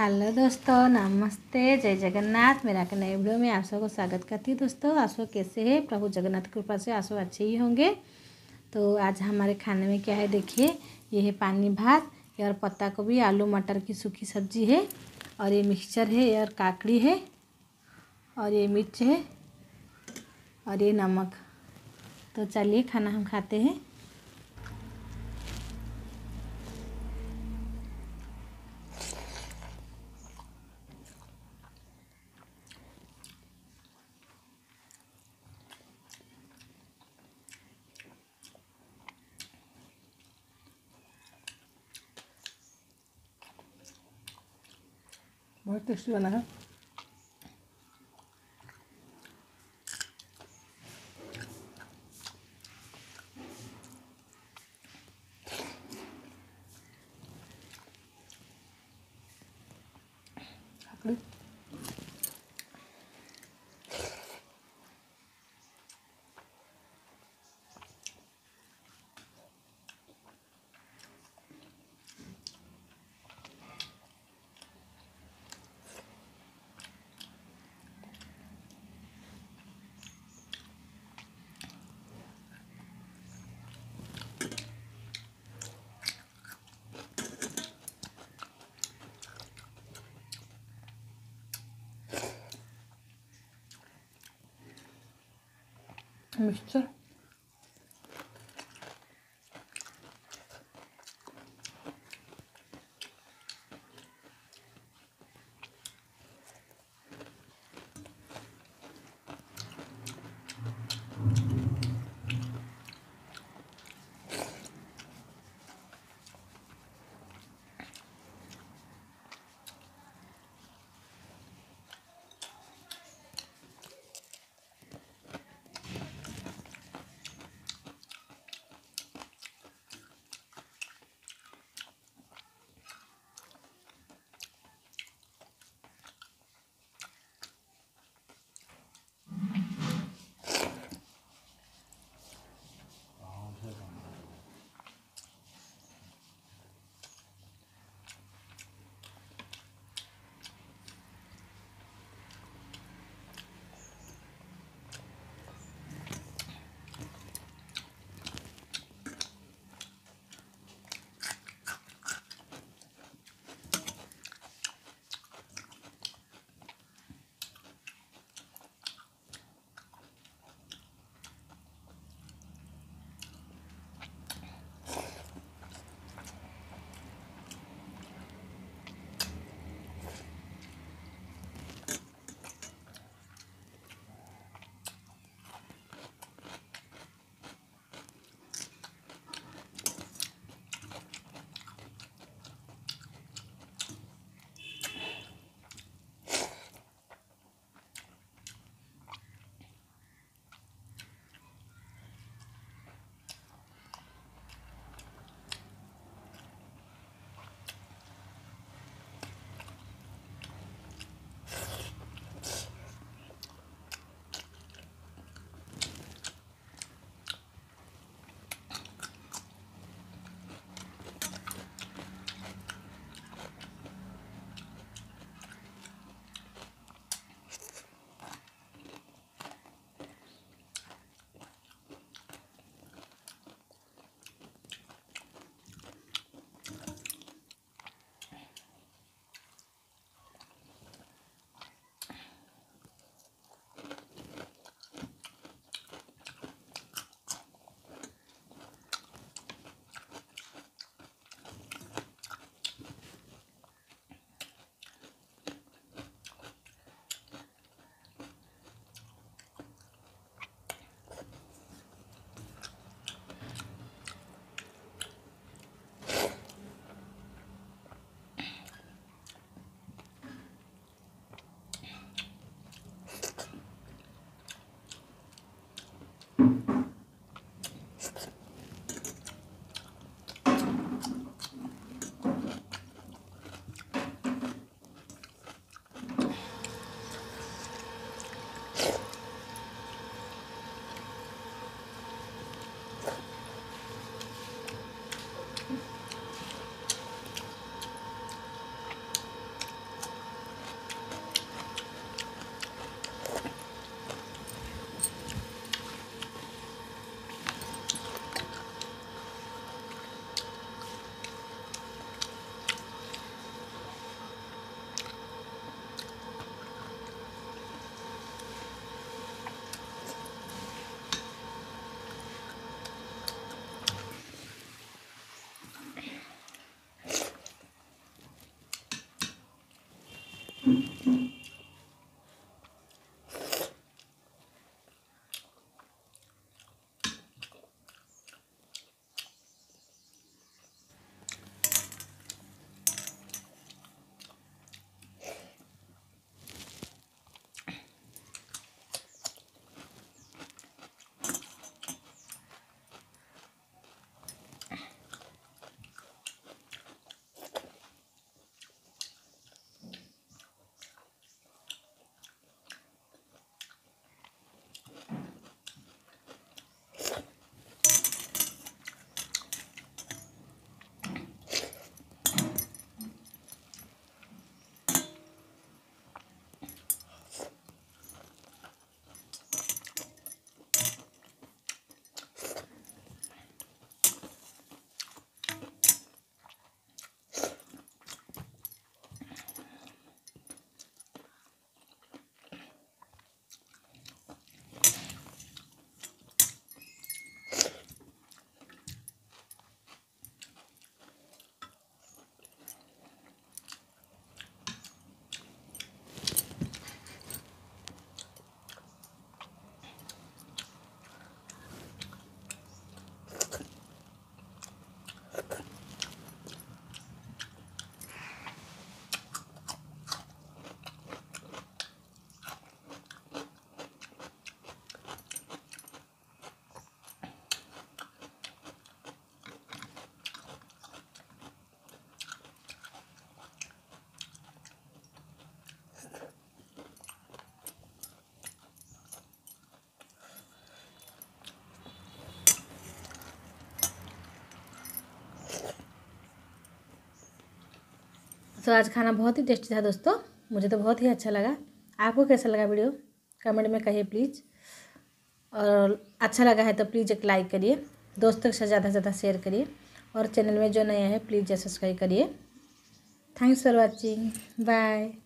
Hello दोस्तों, नमस्ते, जय जगन्नाथ। मेरा एक नए वीडियो में आप सबको स्वागत करती हूँ। दोस्तों आप सब कैसे हैं? प्रभु जगन्नाथ की कृपा से आप सब अच्छे ही होंगे। तो आज हमारे खाने में क्या है देखिए, ये है पानी भात, और पत्ता गोभी आलू मटर की सूखी सब्जी है, और ये मिक्सचर है, और काकड़ी है, और ये मिर्च है, और ये नमक। तो चलिए खाना हम खाते हैं। बहुत टेस्टी बना है। मिक्सचर तो आज खाना बहुत ही टेस्टी था दोस्तों, मुझे तो बहुत ही अच्छा लगा। आपको कैसा लगा वीडियो कमेंट में कहिए प्लीज़, और अच्छा लगा है तो प्लीज़ एक लाइक करिए, दोस्तों के साथ ज़्यादा से ज़्यादा शेयर करिए, और चैनल में जो नया है प्लीज़ सब्सक्राइब करिए। Thanks for watching, bye.